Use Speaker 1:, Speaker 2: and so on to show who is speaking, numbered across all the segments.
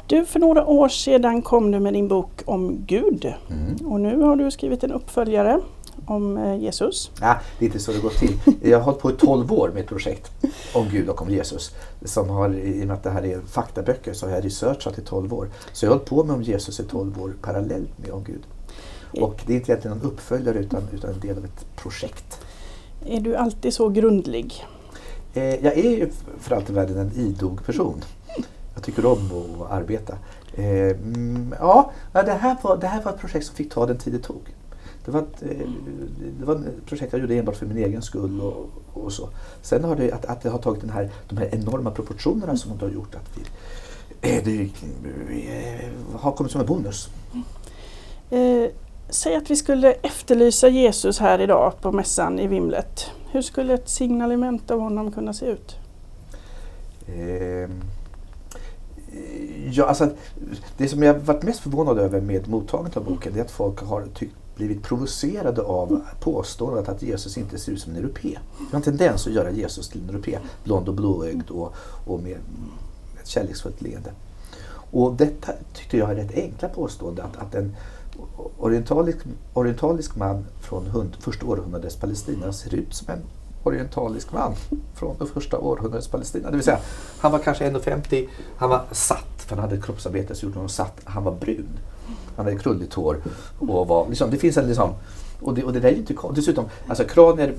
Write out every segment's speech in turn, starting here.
Speaker 1: Du, för några år sedan kom du med din bok om Gud. Och nu har du skrivit en uppföljare om Jesus.
Speaker 2: Ja, det är inte så det går till. Jag har hållit på i 12 år med ett projekt om Gud och om Jesus. Som har, i och med att det här är faktaböcker, så har jag researchat i 12 år. Så jag har hållit på med om Jesus i 12 år parallellt med om Gud. Och det är inte egentligen någon uppföljare utan en del av ett projekt.
Speaker 1: Är du alltid så grundlig?
Speaker 2: Jag är ju för allt i världen en idog person. Jag tycker om att arbeta. Det här var ett projekt som fick ta den tid det tog. Det var ett projekt jag gjorde enbart för min egen skull och så. Sen har det har tagit de här enorma proportionerna som det har gjort att det har kommit som en bonus.
Speaker 1: Säg att vi skulle efterlysa Jesus här idag på mässan i Vimlet. Hur skulle ett signalement av honom kunna se ut?
Speaker 2: Det som jag varit mest förvånad över med mottagandet av boken är att folk har blivit provocerade av påståendet att Jesus inte ser ut som en europé. Jag har en tendens att göra Jesus till en europé, blond och blåögd och med ett kärleksfullt leende. Och detta tycker jag är rätt enkla påstående, att en orientalisk man från första århundradets Palestina ser ut som en orientalisk man från det första århundradets Palestina. Det vill säga, han var kanske 1,50, han var satt, för han hade kroppsarbete så gjorde honom satt, han var brun. Han hade krulligt hår och var liksom, det finns en liksom, och det där är ju inte dessutom, alltså kranier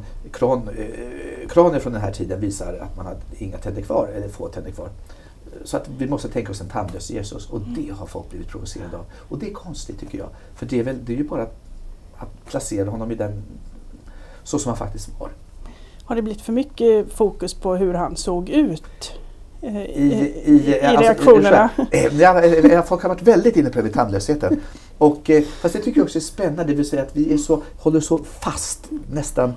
Speaker 2: från den här tiden visar att man hade inga tänder kvar eller få tänder kvar. Så att vi måste tänka oss en tandlös Jesus, och det har folk blivit provocerade av. Och det är konstigt tycker jag, för det är ju bara att placera honom i den så som han faktiskt var. Har
Speaker 1: det blivit för mycket fokus på hur han såg ut i reaktionerna?
Speaker 2: Folk har varit väldigt inne på tandlösheten. Och, fast jag tycker också är spännande, det vill säga att vi håller så fast, nästan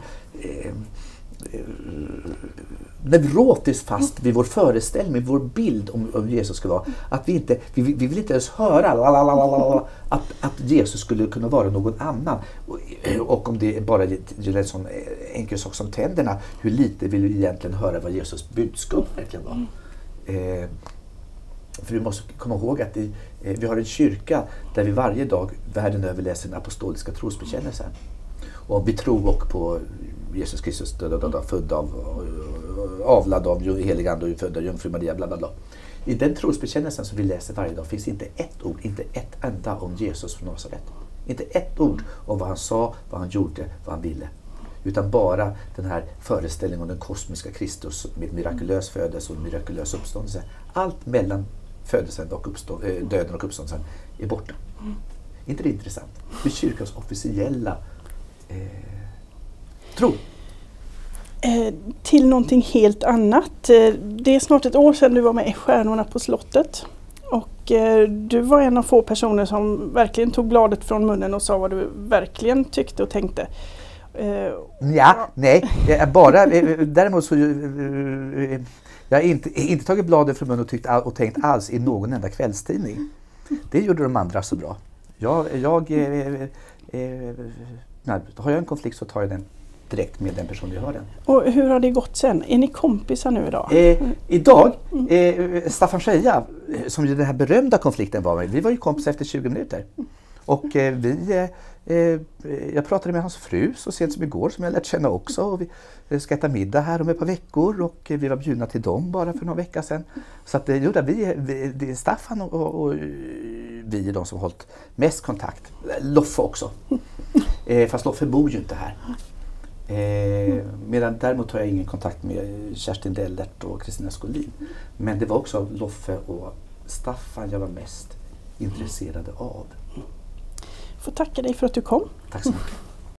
Speaker 2: neurotiskt fast vid vår föreställning, vår bild om Jesus skulle vara. Att vi vill inte ens höra att Jesus skulle kunna vara någon annan. Och om det bara gäller en sån enkel sak som tänderna, hur lite vill vi egentligen höra vad Jesus budskap verkligen var. För vi måste komma ihåg att vi har en kyrka där vi varje dag världen över läser den apostoliska trosbekännelsen. Och vi tror också på Jesus Kristus född avlad av helig ande och född av jungfru Maria, bla bla bla. I den trosbekännelsen som vi läser varje dag finns inte ett ord, inte ett enda om Jesus från Nasaret. Inte ett ord om vad han sa, vad han gjorde, vad han ville. Utan bara den här föreställningen om den kosmiska Kristus med mirakulös födelse och mirakulös uppståndelse. Allt mellan födelsen och döden och uppståndelsen är borta. Inte det intressant? Det är kyrkans officiella tro.
Speaker 1: Till någonting helt annat. Det är snart ett år sedan du var med i Stjärnorna på slottet. Och du var en av få personer som verkligen tog bladet från munnen och sa vad du verkligen tyckte och tänkte.
Speaker 2: Däremot så jag har inte tagit bladet från munnen och tänkt alls i någon enda kvällstidning. Det gjorde de andra så bra. Har jag en konflikt så tar jag den direkt med den personen jag har den.
Speaker 1: Och hur har det gått sen? Är ni kompisar nu idag?
Speaker 2: Idag, Staffan Scheja, som ju den här berömda konflikten var med, vi var ju kompisar efter 20 minuter. Och jag pratade med hans fru så sent som igår, som jag lärt känna också. Och vi ska äta middag här om ett par veckor och vi var bjudna till dem bara för några veckor sedan. Så att det är Staffan och vi är de som har hållit mest kontakt. Loffe också. Fast Loffe bor ju inte här. Medan däremot har jag ingen kontakt med Kerstin Dellert och Kristina Skolin. Men det var också Loffe och Staffan jag var mest intresserade av.
Speaker 1: Jag får tacka dig för att du kom.
Speaker 2: Tack så mycket.